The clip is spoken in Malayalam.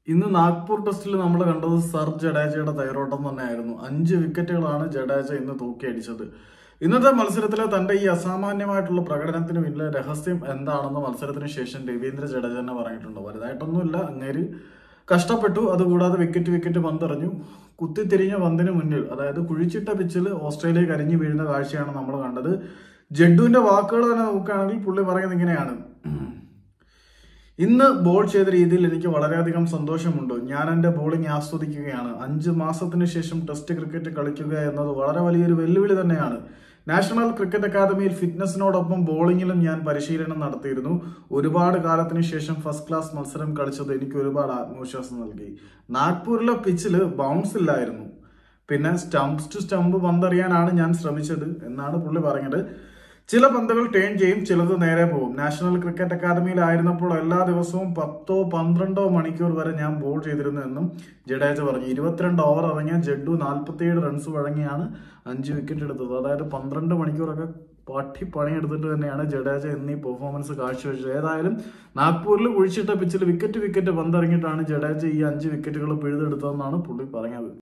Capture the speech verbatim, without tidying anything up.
ഇന്ന് നാഗ്പൂർ ടെസ്റ്റിൽ നമ്മൾ കണ്ടത് സർ ജഡേജയുടെ തൈറോട്ടം തന്നെയായിരുന്നു. അഞ്ച് വിക്കറ്റുകളാണ് ജഡേജ ഇന്ന് തൂക്കിയടിച്ചത്. ഇന്നത്തെ മത്സരത്തിലെ തന്റെ ഈ അസാമാന്യമായിട്ടുള്ള പ്രകടനത്തിന് പിന്നിലെ രഹസ്യം എന്താണെന്ന് മത്സരത്തിന് ശേഷം രവീന്ദ്ര ജഡേജ തന്നെ പറഞ്ഞിട്ടുണ്ട്. വലുതായിട്ടൊന്നുമില്ല, അങ്ങേര് കഷ്ടപ്പെട്ടു. അതുകൂടാതെ വിക്കറ്റ് വിക്കറ്റ് പന്തെറിഞ്ഞു. കുത്തിത്തിരിഞ്ഞ പന്തിന് മുന്നിൽ, അതായത് കുഴിച്ചിട്ട പിച്ചിൽ ഓസ്ട്രേലിയ കരിഞ്ഞു വീഴുന്ന കാഴ്ചയാണ് നമ്മൾ കണ്ടത്. ജഡ്ഡുവിന്റെ വാക്കുകൾ തന്നെ നോക്കുകയാണെങ്കിൽ പുള്ളി പറയുന്നത് ഇങ്ങനെയാണ്: ഇന്ന് ബോൾ ചെയ്ത രീതിയിൽ എനിക്ക് വളരെയധികം സന്തോഷമുണ്ട്. ഞാൻ എന്റെ ബോളിംഗ് ആസ്വദിക്കുകയാണ്. അഞ്ച് മാസത്തിന് ശേഷം ടെസ്റ്റ് ക്രിക്കറ്റ് കളിക്കുക എന്നത് വളരെ വലിയൊരു വെല്ലുവിളി തന്നെയാണ്. നാഷണൽ ക്രിക്കറ്റ് അക്കാദമിയിൽ ഫിറ്റ്നസിനോടൊപ്പം ബോളിംഗിലും ഞാൻ പരിശീലനം നടത്തിയിരുന്നു. ഒരുപാട് കാലത്തിന് ശേഷം ഫസ്റ്റ് ക്ലാസ് മത്സരം കളിച്ചത് എനിക്ക് ഒരുപാട് ആത്മവിശ്വാസം നൽകി. നാഗ്പൂരിലെ പിച്ചില് ബൗൺസ് ഇല്ലായിരുന്നു, പിന്നെ സ്റ്റംപ്സ് ടു സ്റ്റംപ് പന്തെറിയാനാണ് ഞാൻ ശ്രമിച്ചത് എന്നാണ് പുള്ളി പറഞ്ഞത്. ചില പന്തുകൾ ടേൺ ചെയ്യും, ചിലത് നേരെ പോകും. നാഷണൽ ക്രിക്കറ്റ് അക്കാദമിയിലായിരുന്നപ്പോൾ എല്ലാ ദിവസവും പത്തോ പന്ത്രണ്ടോ മണിക്കൂർ വരെ ഞാൻ ബോൾ ചെയ്തിരുന്നു എന്നും ജഡേജ പറഞ്ഞു. ഇരുപത്തിരണ്ട് ഓവർ ഇറങ്ങിയ ജഡ്ഡു നാൽപ്പത്തിയേഴ് റൺസ് വഴങ്ങിയാണ് അഞ്ച് വിക്കറ്റ് എടുത്തത്. അതായത് പന്ത്രണ്ട് മണിക്കൂറൊക്കെ പട്ടി പണിയെടുത്തിട്ട് തന്നെയാണ് ജഡേജ എന്നീ പെർഫോമൻസ് കാഴ്ചവെച്ചത്. ഏതായാലും നാഗ്പൂരിൽ കുഴിച്ചിട്ട പിച്ചിൽ വിക്കറ്റ് വിക്കറ്റ് പന്തിറങ്ങിയിട്ടാണ് ജഡേജ ഈ അഞ്ച് വിക്കറ്റുകൾ പിഴുതെടുത്തതെന്നാണ് പുള്ളി പറഞ്ഞത്.